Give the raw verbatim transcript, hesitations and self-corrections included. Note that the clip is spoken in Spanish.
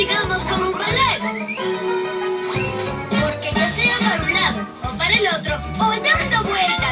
Sigamos como un ballet. Porque ya sea para un lado o para el otro, o dando vueltas.